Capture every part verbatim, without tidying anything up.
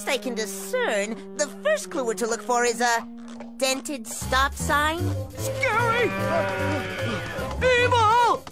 best I can discern, the first clue we're to look for is a dented stop sign. Scary! Evil!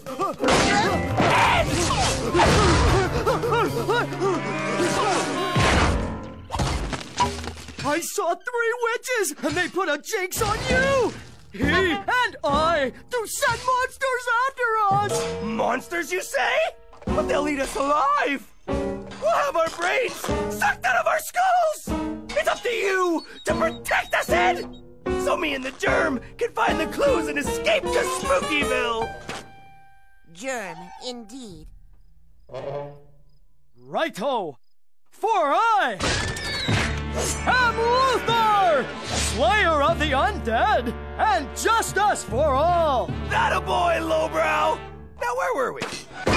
I saw three witches, and they put a jinx on you! He and I to send monsters after us! Monsters, you say? But they'll eat us alive! We'll have our brains sucked out of our skulls! It's up to you to protect us, Ed! So me and the germ can find the clues and escape to Spookyville! Germ, indeed. Righto! For I am Luthor, Slayer of the Undead, and justice for all! That a boy, lowbrow! Now where were we?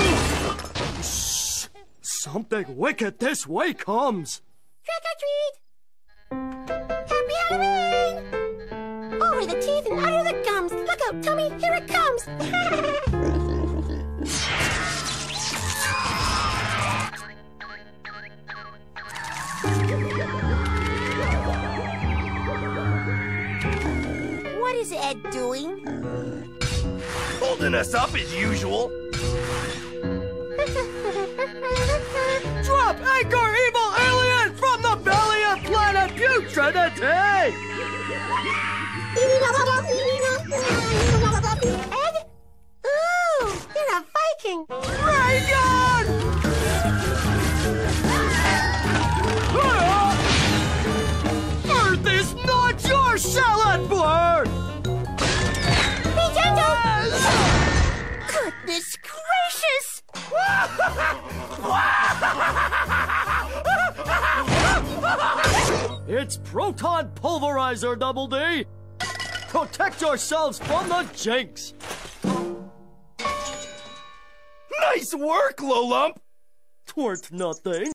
Shh! Something wicked this way comes! Trick or treat! Happy Halloween! Over the teeth and under the gums! Look out, Tommy! Here it comes! What is Ed doing? Holding us up as usual. Drop anchor, evil alien, from the belly of planet Putridity! Ed? Ooh, you're a Viking! Reagan! Earth is not your salad bar! Be gentle! Goodness gracious! It's Proton Pulverizer, Double D! Protect yourselves from the jinx! Nice work, Lowlump! Twerk nothing.